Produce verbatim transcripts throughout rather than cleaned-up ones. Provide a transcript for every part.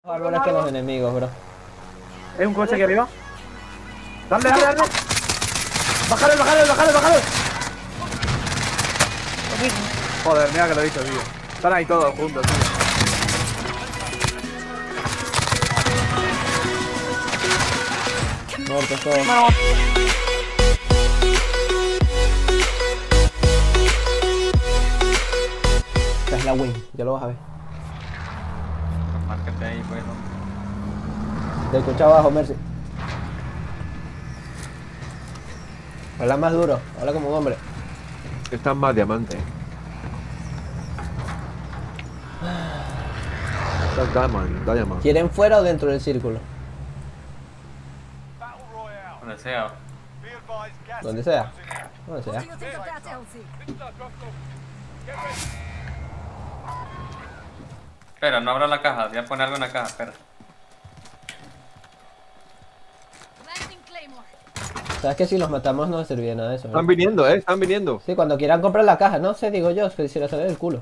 Los árboles que los enemigos, bro. Hay un coche aquí arriba. Dale, dale, dale. Bájale, bájale, bájale, bájale. Joder, mira que lo he visto, tío. Están ahí todos juntos, tío. Muertos todos. Esta es la win, ya lo vas a ver. Márcate ahí, pues. Te escucha abajo, Mercy. Habla más duro, habla como un hombre. Están más diamantes. Estás diamond, diamond. ¿Quieren fuera o dentro del círculo? Donde sea. Donde sea. Donde sea. Espera, no abra la caja. Voy a poner algo en la caja, espera. ¿Sabes que si los matamos no servía de nada de eso? ¿no? Están viniendo, eh, están viniendo. Sí, cuando quieran comprar la caja, no sé, digo yo, que si la sale del culo.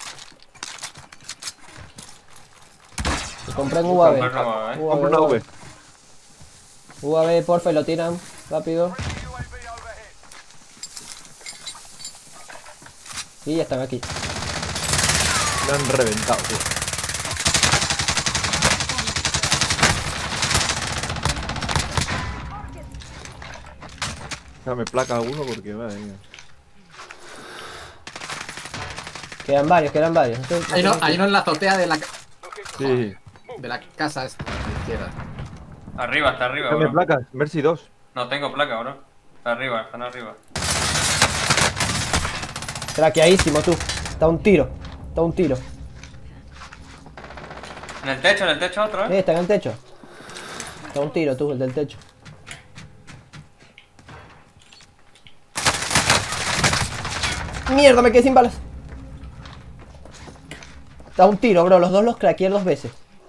Que compren U A V. Comprar nueva, ¿eh? Compra una V. U A V, porfa, y lo tiran rápido. Y ya están aquí. Me han reventado, tío. Dame placa a uno porque madre mía. Quedan varios, quedan varios. No sé- Hay uno, hay uno en la azotea de la, ca- Sí. de la casa esta, a la izquierda. Arriba, está arriba, Dame bro. placas, Mercy dos. No tengo placa, bro. Está arriba, están arriba. Traqueadísimo, tú. Está un tiro. Está un tiro. En el techo, en el techo otro, Eh, eh. está en el techo. Está un tiro, tú, el del techo. Mierda, me quedé sin balas. Está un tiro, bro. Los dos los craqueé dos veces.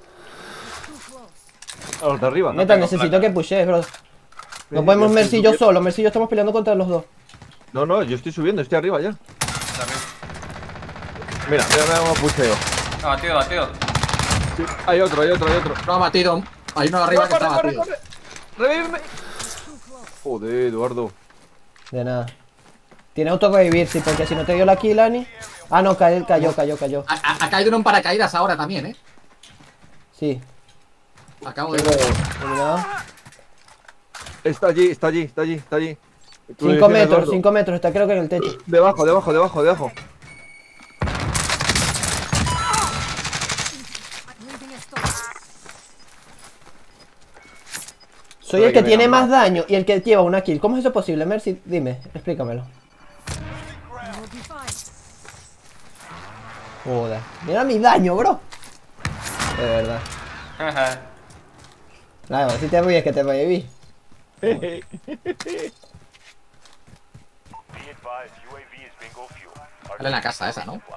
A los de arriba. No Neta, tengo necesito placa. que pushes, bro. No Sí, podemos yo Mercy y estoy yo subiendo. solo. Mercy y yo estamos peleando contra los dos. No, no, yo estoy subiendo, estoy arriba ya. Está arriba. Mira, mira, mira cómo pusheo. Ah, batido, batido. Sí, hay otro, hay otro, hay otro. No ha batido. Hay uno arriba que está batido. ¡Revíveme! Joder, Eduardo. De nada. Tiene auto que vivir, sí, porque si no te dio la kill, Ani. Ah, no, cayó, cayó, cayó, cayó. Ha, ha- ha caído uno en paracaídas ahora también, eh. Sí. Acabo de Tengo- ver. Eliminado. Está allí, está allí, está allí, está allí. Tu cinco dirección, metros, Eduardo. cinco metros. Está creo que en el techo. Debajo, debajo, debajo, debajo. Soy Pero el que hay que tiene ver, más ¿no? daño y el que lleva una kill. ¿Cómo es eso posible, Mercy? Dime, explícamelo. Joder. Mira mi daño, bro. De verdad. Nada, si te ríes que te reviví. Vale en la casa esa, ¿no?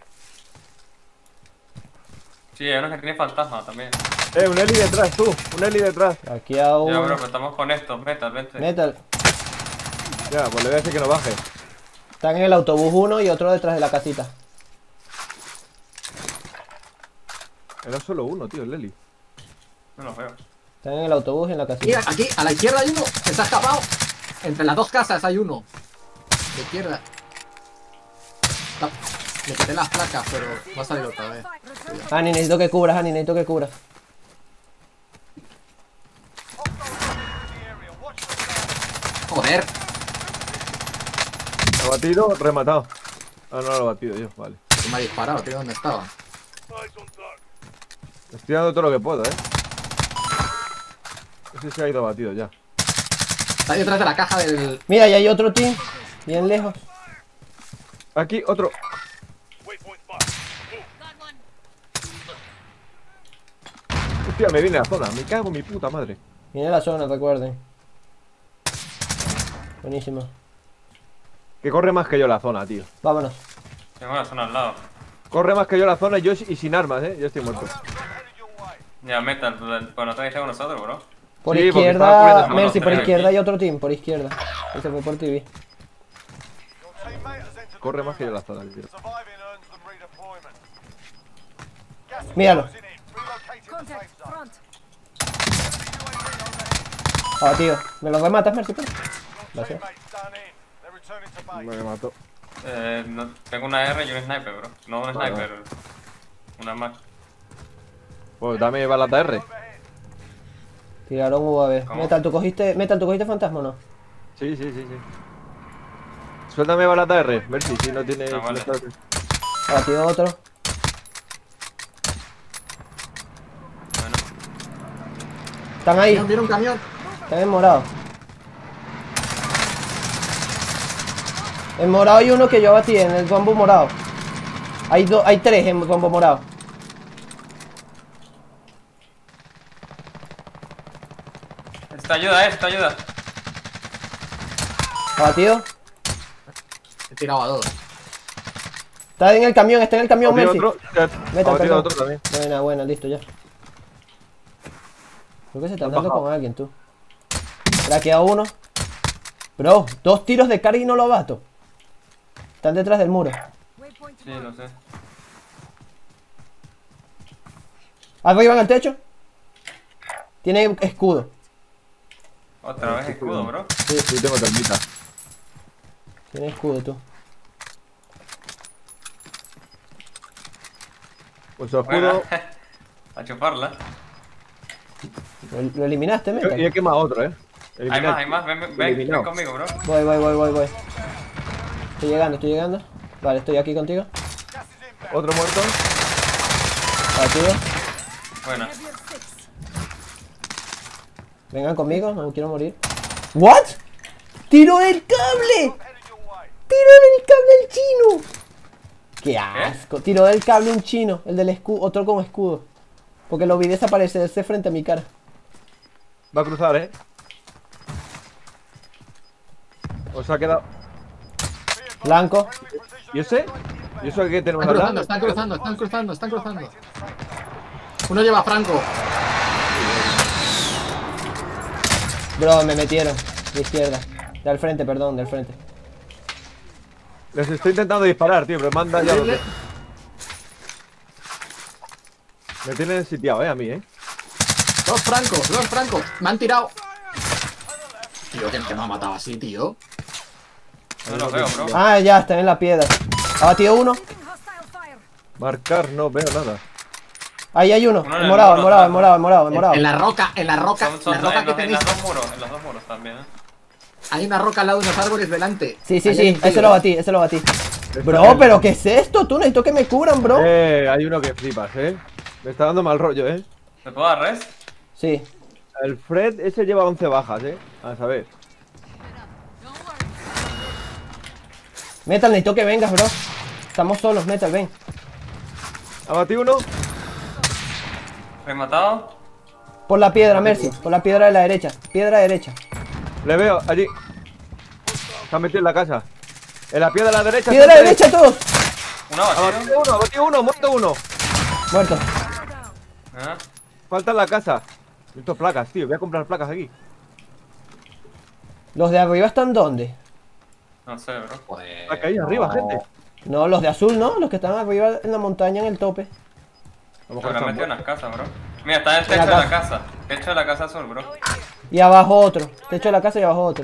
Sí, hay uno que tiene fantasma también. Eh, un Eli detrás, tú. Un Eli detrás. Aquí a un... Ya, bro, pero estamos con estos. Metal, vente. Metal. Ya, pues le voy a decir que no baje. Están en el autobús uno y otro detrás de la casita. Era solo uno, tío, el Eli. No los veo. Están en el autobús y en la Mira, casita. aquí, a la izquierda hay uno que se ha escapado. Entre las dos casas hay uno. De izquierda. La- Le quité las placas, pero va a salir otra vez. Ani, necesito que cubras, Ani, necesito que cubras. Joder. Abatido, rematado. Ah, no lo he batido yo, vale. Me ha disparado, tío, ¿dónde estaba? Estoy dando todo lo que puedo, eh. Ese se ha ido abatido ya. Está ahí detrás de la caja del... Mira, y hay otro team. Bien lejos. Aquí, otro. Hostia, me viene la zona. Me cago en mi puta madre. Viene la zona, recuerden. Buenísimo. Que corre más que yo la zona, tío. Vámonos. Tengo una zona al lado. Corre más que yo la zona y yo y sin armas, eh. Yo estoy muerto. Ya, Metal, pues no te con nosotros, bro. Por Sí, porque estaba izquierda, cubriendo- Mercy, por no, no, izquierda aquí. hay otro team, por izquierda. Ese fue por T V. Corre más que yo la zona, tío. Míralo. Ah, tío. ¿Me lo rematas, Mercy? Gracias. Me mató. Eh, no, tengo una R y un sniper, bro. No un Vale, sniper. Una Mac. Pues dame balas de R. Tiraron U A V. ¿Cómo? Metal, ¿tú cogiste, Metal, ¿tú cogiste fantasma o no? Sí, sí, sí, sí. Suéltame balas de R. Mercy, si no tiene. Ah, vale. si no está- Ah, tío, otro. Bueno, Están ahí. Viene un camión. Están en morado. En morado hay uno que yo abatí, en el bambu morado. Hay dos, hay tres en bambu morado. esta ayuda, eh, esta ayuda. Abatido. He tirado a dos. Está en el camión, está en el camión, Abatido Mercy. otro. ya, Metal, abatido perdón. otro también. Buena, buena, listo ya. Creo que se están Has dando bajado. con alguien, tú. Craqueado uno. Bro, dos tiros de carga y no lo abato. Están detrás del muro. Sí, lo sé. Arriba en el techo. Tiene escudo. Otra vez escudo, bro. Sí, sí, tengo termita. Tiene escudo, tú. Pues el Bueno, escudo. a chuparla. Lo, lo eliminaste, Y Metal. he quemado otro, eh. Hay Eliminar. más, hay más. Ven, ven, ven, ven Eliminado. conmigo, bro. Voy, voy, voy, voy, voy. Estoy llegando, estoy llegando. Vale, estoy aquí contigo. Otro muerto. Abatido. Bueno, Vengan conmigo, no quiero morir. ¿What? ¡Tiro del cable! ¡Tiro del cable el chino! ¡Qué asco! Tiro del cable un chino, el del escudo, otro con escudo. Porque lo vi desaparecerse frente a mi cara. Va a cruzar, eh. Os ha quedado. Blanco. ¿Y ese? ¿Y eso que tenemos Están al cruzando, lado? están cruzando, están cruzando, están cruzando. Uno lleva a Franco. Bro, me metieron. De izquierda. Del frente, perdón, del frente. Les estoy intentando disparar, tío, pero manda ya. Dile. Me tienen sitiado, eh, a mí, eh. Dos francos, dos francos. Me han tirado. Tío, que, que me ha matado así, tío. no lo veo, bro. Ah, ya, están en la piedra. Abatido uno. Marcar, no veo nada. Ahí hay uno. Uno en El el morado, muro el morado, el atrás, morado, el morado, el En, morado. en la roca, en la roca, Son, son la roca en, que los, en tenéis. los dos muros, en los dos muros también, eh. Hay una roca al lado de unos árboles delante. Sí, sí, Ahí sí, hay un ese tío. lo batí, ese lo batí. Bro, pero ¿qué es esto? Tú necesito que me cubran, bro. Eh, hay uno que flipas, eh. Me está dando mal rollo, eh. ¿Me puedo dar res? Sí. El Fred, ese lleva once bajas, eh. A saber. Metal, necesito que vengas, bro. Estamos solos, Metal, ven. Abatí uno. ¿Rematado? Por la piedra, Mercy. Por la piedra de la derecha. Piedra derecha. Le veo, allí. Se ha metido en la casa. En la piedra de la derecha. Piedra siempre. derecha, todos. ¿Uno abatido? Abatí uno, abatí uno, muerto uno. Muerto. ¿Ah? Falta en la casa. Necesito placas, tío. Voy a comprar placas aquí. ¿Los de arriba están dónde? No sé, bro. Joder. Acá ahí arriba, no. gente. No, los de azul, ¿no? Los que están arriba en la montaña, en el tope. A lo Se mejor habrá están metido en muertos. las casas, bro. Mira, está en el En la techo de la casa. casa. Techo de la casa azul, bro. Y abajo otro. Techo de la casa y abajo otro.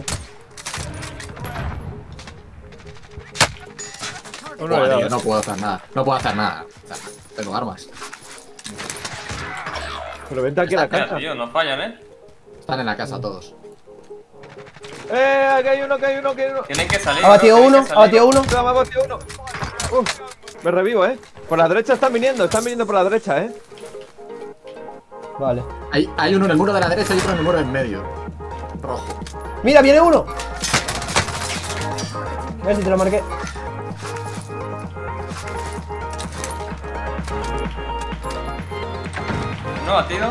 Uno Buah, le he tío, dado. no puedo hacer nada. No puedo hacer nada. O sea, tengo armas. Pero vente aquí a la Mira, casa. tío, no fallan, eh. Están en la casa todos. Eh, aquí hay uno, aquí hay uno, aquí hay uno. Tienen que salir. Abatido bro, tienen uno, que salir. abatido uno. Cuidado, me ha batido uno. Uf, me revivo, eh. Por la derecha están viniendo, están viniendo por la derecha, eh. Vale. Hay, hay uno en el muro de la derecha y otro en el muro en medio. Rojo. ¡Mira, viene uno! A ver si te lo marqué. ¿No abatido?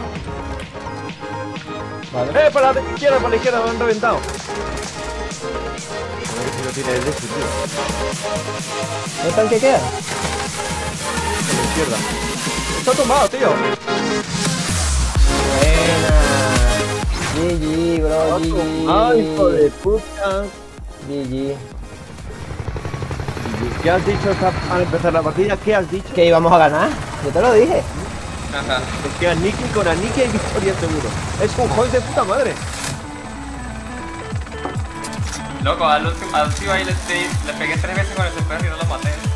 Vale. Eh, por la izquierda, por la izquierda, me han reventado. A ver si no tiene el este, tío. ¿Qué tal que queda? Por la izquierda. Está tumbado, tío. Buena. G G, bro. G Ay, hijo de G. puta. G G. ¿Qué has dicho esta- al empezar la partida? ¿Qué has dicho? Que íbamos a ganar. Yo te lo dije. Ajá. Es que Aniki con Aniki hay victoria seguro. Es un juego de puta madre. Loco, al último, al último ahí le, le pegué tres veces con ese perro y no lo maté.